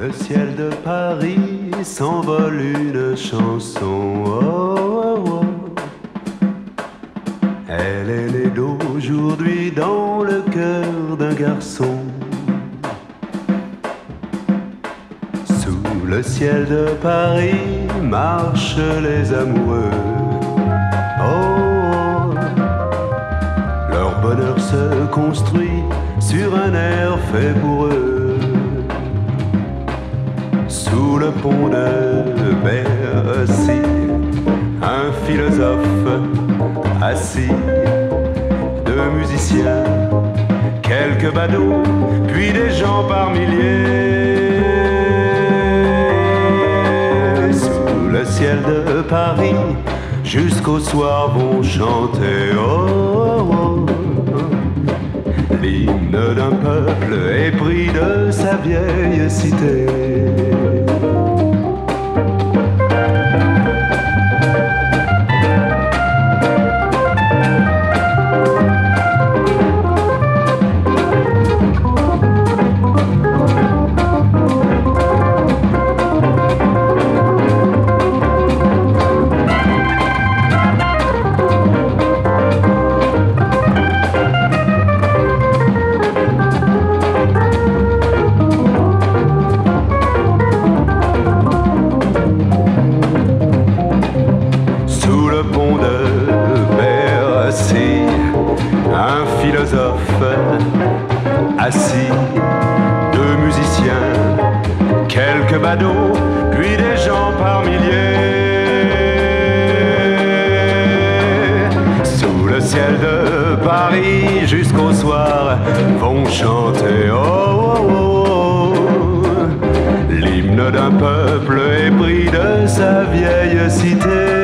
le ciel de Paris s'envole une chanson. Oh, oh, oh. Elle est née d'aujourd'hui dans le cœur d'un garçon. Sous le ciel de Paris marchent les amoureux. Oh, oh. Leur bonheur se construit sur un air fait pour eux. Sous le pont de Bercy, un philosophe assis, deux musiciens, quelques badauds, puis des gens par milliers. Sous le ciel de Paris, jusqu'au soir vont chanter oh, oh, oh. L'hymne d'un peuple épris de sa vieille cité. Un philosophe assis, deux musiciens, quelques badauds, puis des gens par milliers. Sous le ciel de Paris, jusqu'au soir, vont chanter oh, oh, oh, oh. L'hymne d'un peuple épris de sa vieille cité.